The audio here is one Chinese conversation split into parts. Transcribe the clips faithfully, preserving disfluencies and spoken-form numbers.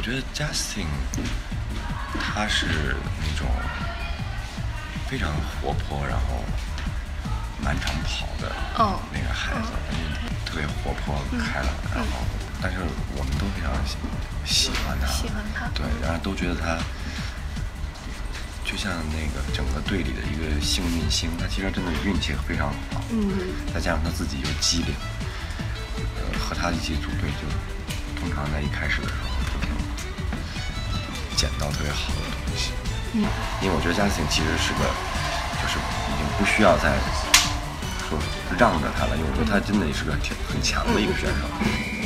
觉得 Justin 他是那种非常活泼，然后满场跑的那个孩子，嗯、特别活泼开朗，嗯、然后但是我们都非常喜欢他， 喜欢他， 对，然后都觉得他就像那个整个队里的一个幸运星，他其实真的运气非常好， 嗯， 再加上他自己又机灵，呃，和他一起组队就通常在一开始的时候就能捡到特别好的东西， 嗯， 因为我觉得Justin其实是个，就是已经不需要再说让着他了，因为我觉得他真的也是个挺很强的一个选手。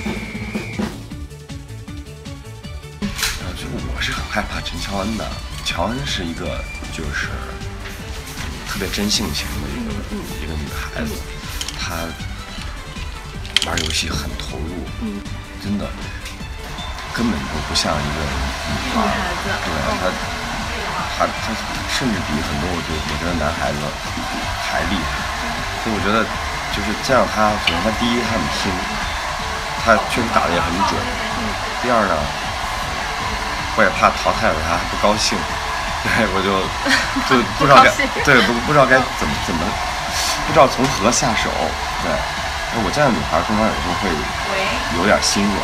然后就我是很害怕陈乔恩的，乔恩是一个就是特别真性情的一个、嗯、一个女孩子，她玩游戏很投入， 嗯， 真的根本就不像一个女孩子，对她，她她甚至比很多我觉得我觉得男孩子还厉害。所以我觉得就是这样，他首先他第一他很拼，他确实打得也很准。第二呢，我也怕淘汰了他不高兴，对我就就不知道该对不不知道该怎么怎么不知道从何下手。对，我这样的女孩通常有时候会有点心软。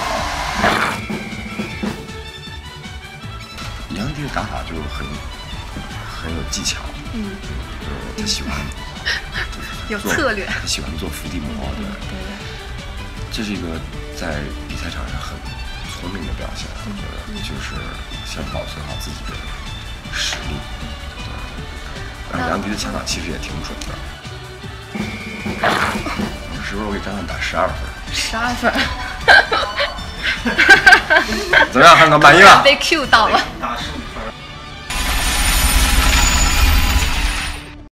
杨迪的打法就很很有技巧，嗯，就是他喜欢。 有策略， 他喜欢做伏地魔，对， 对， 这是一个在比赛场上很聪明的表现，我觉得就是先保存好自己的实力，对。然后杨迪的抢打其实也挺准的，是不是我给张翰打十二分？ 十二分， 怎么样，汉哥满意吧？ 被 Q 到了。